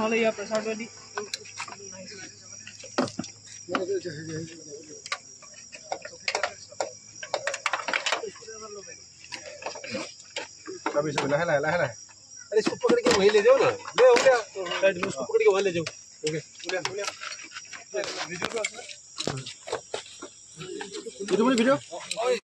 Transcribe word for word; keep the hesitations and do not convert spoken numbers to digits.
নহ'লে ইয়াৰ প্ৰেছাৰটো দি अभी सब लहला है लहला है अरे इसको पकड़ के वहीं ले जाओ ना ले हो गया साइड में उसको पकड़ के वहीं ले जाओ ओके बोलिए बोलिए वीडियो को वीडियो